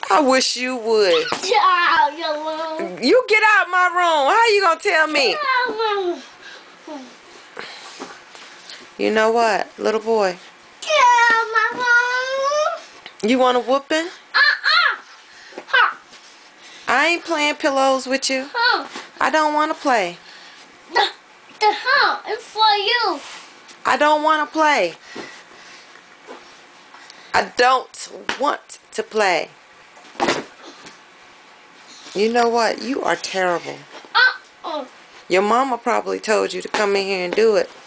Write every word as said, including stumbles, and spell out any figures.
I wish you would. Get out your room. You get out my room. How you gonna tell me? Get out my room. You know what, little boy? Get out my room. You want a whooping? Uh-uh. Huh. I ain't playing pillows with you. Huh. I don't want to play. The, the huh. It's for you. I don't want to play. I don't want to play. You know what? You are terrible. Uh-uh. Your mama probably told you to come in here and do it.